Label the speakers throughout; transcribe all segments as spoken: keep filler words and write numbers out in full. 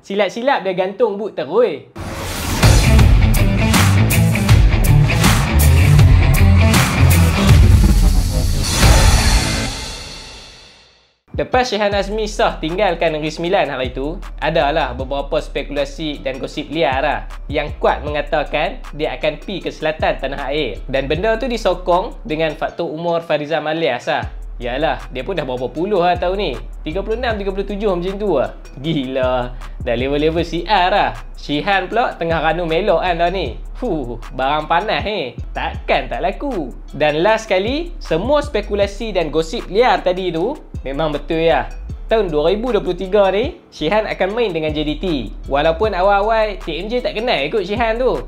Speaker 1: Silap-silap dia gantung boot terus. Lepas Shehan Hazmi sah tinggalkan Negeri Sembilan hari itu, adalah beberapa spekulasi dan gosip liar lah yang kuat mengatakan dia akan pi ke selatan tanah air. Dan benda tu disokong dengan faktor umur Farizam alias lah. Yalah, dia pun dah berapa puluh lah tahun ni. tiga puluh enam, tiga puluh tujuh macam tu lah. Gila, dah level-level C R lah. Shehan pula tengah ranu melok kan dah ni. Huh, barang panas eh. Takkan tak laku. Dan last sekali, semua spekulasi dan gosip liar tadi tu memang betul ya. Tahun dua ribu dua puluh tiga ni, Shehan akan main dengan J D T. Walaupun awal-awal T M J tak kenal ikut Shehan tu.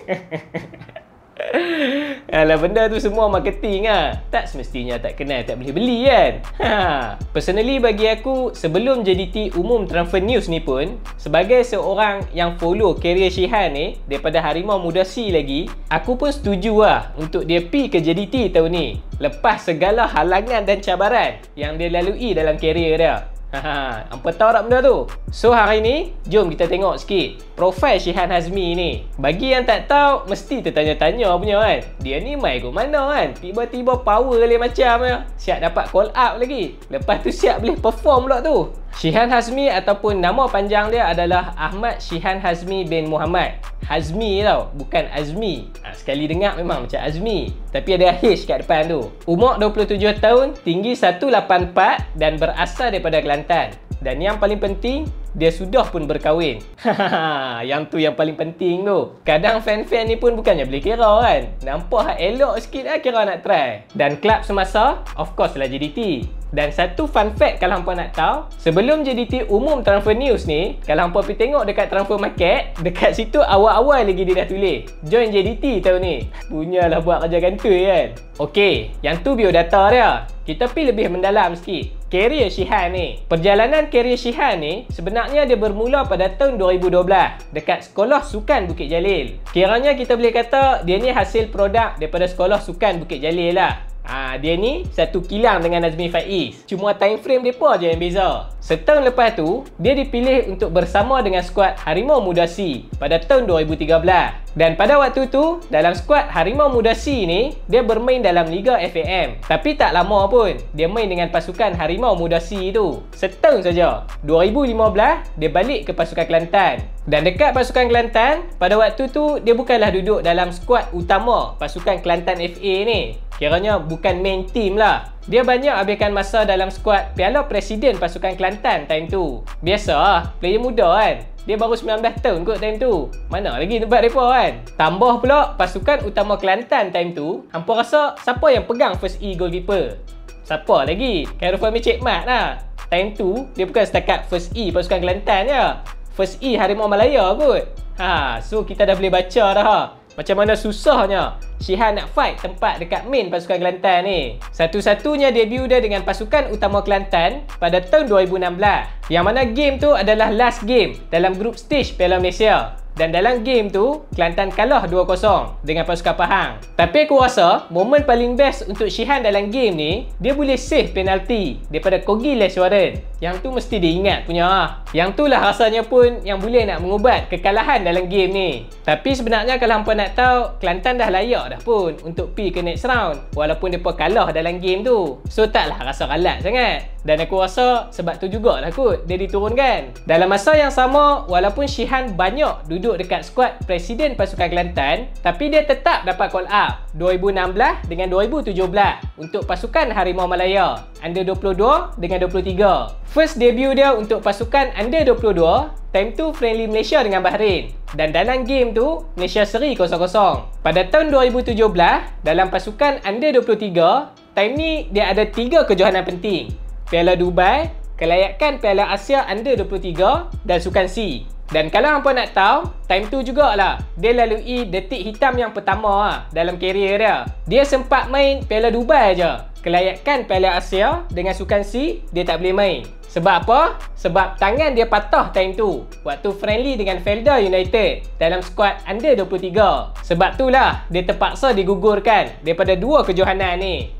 Speaker 1: Alah, benda tu semua marketing lah. Tak semestinya tak kenal tak boleh beli kan. Ha. Personally bagi aku, sebelum J D T umum transfer news ni pun, sebagai seorang yang follow career Shehan ni daripada Harimau Muda C lagi, aku pun setuju lah untuk dia pi ke J D T tahun ni, lepas segala halangan dan cabaran yang dia lalui dalam career dia. Haha, hampa tahu tak benda tu? So hari ni, jom kita tengok sikit profil Shehan Hazmi ni. Bagi yang tak tahu, mesti tertanya-tanya punya kan, dia ni main kat mana kan? Tiba-tiba power kali macam ya. Siap dapat call up lagi. Lepas tu siap boleh perform pula tu. Shehan Hazmi ataupun nama panjang dia adalah Ahmad Shehan Hazmi bin Muhammad. Hazmi tau, bukan Azmi. Ha, sekali dengar memang macam Azmi, tapi ada H kat depan tu. Umur dua puluh tujuh tahun, tinggi seratus lapan puluh empat dan berasal daripada Kelantan. Dan yang paling penting, dia sudah pun berkahwin. Hahaha, yang tu yang paling penting tu. Kadang fan-fan ni pun bukannya boleh kira kan. Nampak elok sikit lah kira nak try. Dan klub semasa, of course lah J D T. Dan satu fun fact kalau hampa nak tahu, sebelum J D T umum transfer news ni, kalau hampa pergi tengok dekat transfer market, dekat situ awal-awal lagi dia dah tulis join J D T tahun ni. Punyalah buat kerja kantoi kan. Okey, yang tu biodata dia. Kita pergi lebih mendalam sikit. Career Shehan ni. Perjalanan career Shehan ni sebenarnya dia bermula pada tahun dua ribu dua belas dekat Sekolah Sukan Bukit Jalil. Kiranya kita boleh kata dia ni hasil produk daripada Sekolah Sukan Bukit Jalil lah. Ha, dia ni satu kilang dengan Nazmi Faiz. Cuma time frame mereka je yang beza. Setahun lepas tu, dia dipilih untuk bersama dengan skuad Harimau Muda C pada tahun dua ribu tiga belas. Dan pada waktu tu, dalam skuad Harimau Muda C ni, dia bermain dalam Liga F A M. Tapi tak lama pun, dia main dengan pasukan Harimau Muda C tu. Setahun saja. dua ribu lima belas, dia balik ke pasukan Kelantan. Dan dekat pasukan Kelantan, pada waktu tu, dia bukanlah duduk dalam skuad utama pasukan Kelantan F A ni. Kiranya bukan main team lah. Dia banyak habiskan masa dalam skuad Piala Presiden pasukan Kelantan time tu. Biasa lah, player muda kan. Dia baru sembilan belas tahun kot time tu. Mana lagi tempat mereka kan. Tambah pula pasukan utama Kelantan time tu, hampa rasa siapa yang pegang first E goalkeeper? Siapa lagi? Khairul Fahmi Cik Mat lah. Time tu, dia bukan setakat first E pasukan Kelantan je. First E Harimau Malaya kot. Ha, so kita dah boleh baca dah ha. Macam mana susahnya Shehan nak fight tempat dekat main pasukan Kelantan ni. Satu-satunya debut dia dengan pasukan utama Kelantan pada tahun dua ribu enam belas. Yang mana game tu adalah last game dalam group stage Piala Malaysia. Dan dalam game tu, Kelantan kalah dua kosong dengan pasukan Pahang. Tapi aku rasa, momen paling best untuk Shehan dalam game ni, dia boleh save penalti daripada Kogi Leswaran. Yang tu mesti diingat punya lah. Yang tu lah rasanya pun yang boleh nak mengubat kekalahan dalam game ni. Tapi sebenarnya kalau hampa nak tahu, Kelantan dah layak dah pun untuk pi ke next round. Walaupun mereka kalah dalam game tu. So taklah rasa ralat sangat. Dan aku rasa sebab tu jugalah kot dia diturunkan. Dalam masa yang sama, walaupun Shehan banyak duduk dekat skuad Presiden Pasukan Kelantan, tapi dia tetap dapat call up dua ribu enam belas dengan dua ribu tujuh belas untuk pasukan Harimau Malaya Under dua puluh dua dengan dua puluh tiga. First debut dia untuk pasukan Under dua puluh dua, time tu friendly Malaysia dengan Bahrain. Dan dalam game tu, Malaysia seri kosong kosong. Pada tahun dua ribu tujuh belas, dalam pasukan Under dua puluh tiga, time ni dia ada tiga kejohanan penting. Piala Dubai, kelayakan Piala Asia Under dua puluh tiga dan Sukan C. Dan kalau hampa nak tahu, time tu jugalah dia lalui detik hitam yang pertama lah dalam karier dia. Dia sempat main Piala Dubai je. Kelayakan Piala Asia dengan Sukan C, dia tak boleh main. Sebab apa? Sebab tangan dia patah time tu waktu friendly dengan Felda United dalam skuad Under dua puluh tiga. Sebab itulah dia terpaksa digugurkan daripada dua kejohanan ni.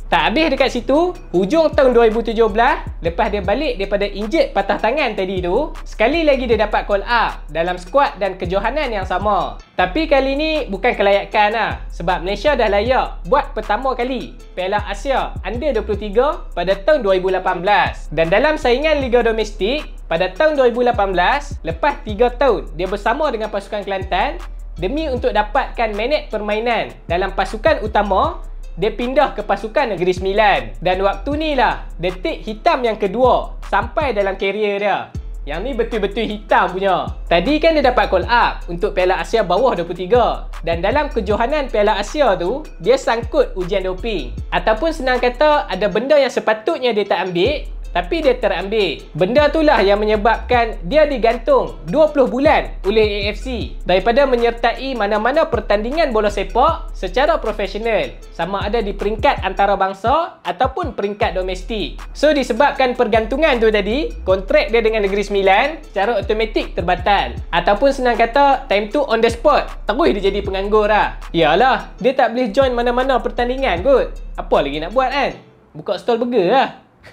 Speaker 1: Tak habis dekat situ, hujung tahun dua ribu tujuh belas, lepas dia balik daripada injet patah tangan tadi tu, sekali lagi dia dapat call up dalam skuad dan kejohanan yang sama. Tapi kali ni bukan kelayakan lah, sebab Malaysia dah layak buat pertama kali Piala Asia Under dua puluh tiga pada tahun dua ribu lapan belas. Dan dalam saingan Liga Domestik, pada tahun dua ribu lapan belas, lepas tiga tahun dia bersama dengan pasukan Kelantan, demi untuk dapatkan minit permainan dalam pasukan utama, dia pindah ke pasukan Negeri Sembilan. Dan waktu ni lah detik hitam yang kedua sampai dalam karier dia. Yang ni betul-betul hitam punya. Tadi kan dia dapat call up untuk Piala Asia bawah dua puluh tiga. Dan dalam kejohanan Piala Asia tu, dia sangkut ujian doping. Ataupun senang kata, ada benda yang sepatutnya dia tak ambil, tapi dia terambil. Benda itulah yang menyebabkan dia digantung dua puluh bulan oleh A F C daripada menyertai mana-mana pertandingan bola sepak secara profesional, sama ada di peringkat antarabangsa ataupun peringkat domestik. So disebabkan pergantungan tu tadi, kontrak dia dengan Negeri Sembilan secara automatik terbatal. Ataupun senang kata, time tu on the spot, terus dia jadi penganggur lah. Yalah, dia tak boleh join mana-mana pertandingan kot. Apa lagi nak buat kan? Buka stall burger lah.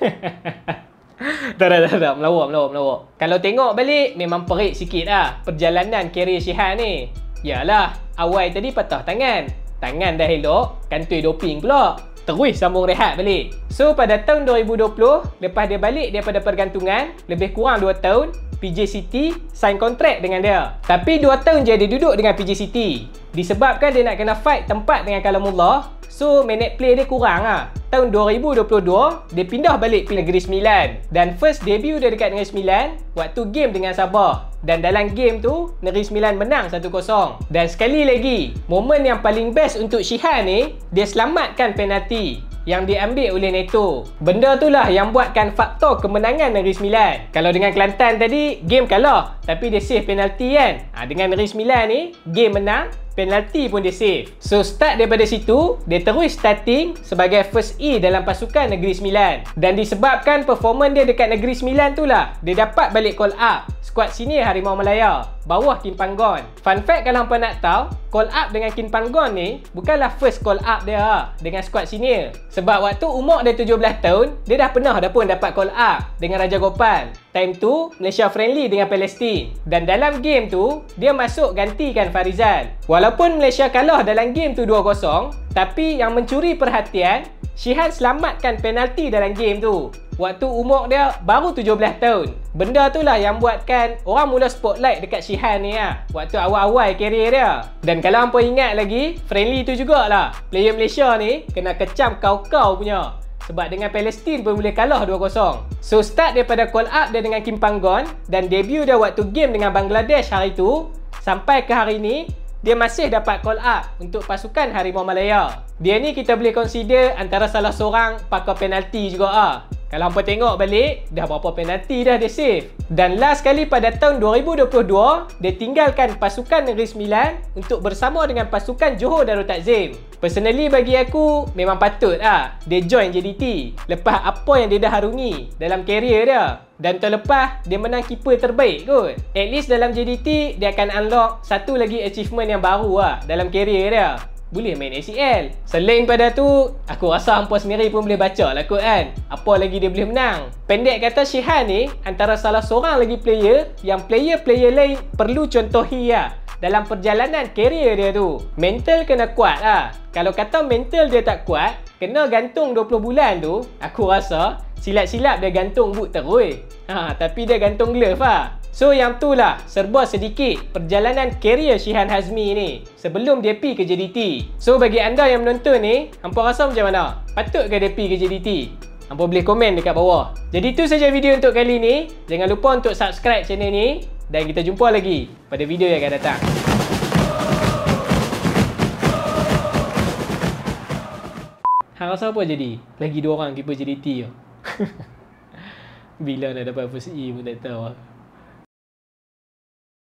Speaker 1: Tak, tak, tak, tak, melawak, melawak, melawak. Kalau tengok balik, memang perik sikit lah perjalanan karier Shihan ni. Yalah, awal tadi patah tangan, tangan dah elok, kantoi doping pula, terus sambung rehat balik. So pada tahun dua ribu dua puluh, lepas dia balik daripada pergantungan, lebih kurang dua tahun, P J City sign kontrak dengan dia. Tapi dua tahun je dia duduk dengan P J City, disebabkan dia nak kena fight tempat dengan Kalamullah. So minute play dia kurang lah. Tahun dua ribu dua puluh dua, dia pindah balik ke Negeri Sembilan. Dan first debut dia dekat Negeri Sembilan waktu game dengan Sabah. Dan dalam game tu, Negeri Sembilan menang satu kosong. Dan sekali lagi, momen yang paling best untuk Shihan ni, dia selamatkan penalti yang diambil oleh Neto. Benda tu lah yang buatkan faktor kemenangan Negeri Sembilan. Kalau dengan Kelantan tadi, game kalah, tapi dia save penalti kan. Ha, dengan Negeri Sembilan ni, game menang, penalti pun dia save. So start daripada situ, dia terus starting sebagai first E dalam pasukan Negeri Sembilan. Dan disebabkan performan dia dekat Negeri Sembilan tu lah, dia dapat balik call up skuad senior Harimau Malaya bawah Kin Panggon. Fun fact kalau hampa nak tahu, call up dengan Kin Panggon ni bukanlah first call up dia lah dengan skuad senior. Sebab waktu umur dia tujuh belas tahun, dia dah pernah dah pun dapat call up dengan Raja Gopal. Time tu Malaysia friendly dengan Palestin. Dan dalam game tu, dia masuk gantikan Farizal. Walaupun Malaysia kalah dalam game tu dua kosong, tapi yang mencuri perhatian, Shihan selamatkan penalti dalam game tu waktu umur dia baru tujuh belas tahun. Benda tu lah yang buatkan orang mula spotlight dekat Shihan ni lah waktu awal-awal karier dia. Dan kalau hampa ingat lagi, friendly tu jugalah player Malaysia ni kena kecam kau-kau punya, sebab dengan Palestin pun boleh kalah dua kosong. So start daripada call up dia dengan Kin Panggon dan debut dia waktu game dengan Bangladesh hari tu, sampai ke hari ni dia masih dapat call up untuk pasukan Harimau Malaya. Dia ni kita boleh consider antara salah seorang pakar penalti juga ah. Kalau hampa tengok balik, dah berapa penalti dah dia save. Dan last kali pada tahun dua ribu dua puluh dua, dia tinggalkan pasukan Negeri Sembilan untuk bersama dengan pasukan Johor Darul Takzim. Personally bagi aku, memang patut lah dia join J D T lepas apa yang dia dah harungi dalam karier dia. Dan tahun lepas, dia menang keeper terbaik kot. At least dalam J D T, dia akan unlock satu lagi achievement yang baru lah dalam karier dia. Boleh main A C L. Selain pada tu, aku rasa hampa sendiri pun boleh baca lah kot kan, apa lagi dia boleh menang. Pendek kata, Shihan ni antara salah seorang lagi player yang player-player lain perlu contohi lah dalam perjalanan karier dia tu. Mental kena kuat lah. Kalau kata mental dia tak kuat, kena gantung dua puluh bulan tu, aku rasa silap-silap dia gantung boot terus. Ha, tapi dia gantung glove lah. So yang tu lah serba sedikit perjalanan karier Shihan Hazmi ni sebelum dia pi ke J D T. So bagi anda yang menonton ni, hampa rasa macam mana? Patut ke dia pi ke J D T? Hampa boleh komen dekat bawah. Jadi tu saja video untuk kali ni. Jangan lupa untuk subscribe channel ni. Dan kita jumpa lagi pada video yang akan datang. Hang rasa apa jadi? Lagi dua orang keeper J D T tu. Bila nak dapat first E pun tak tahu lah.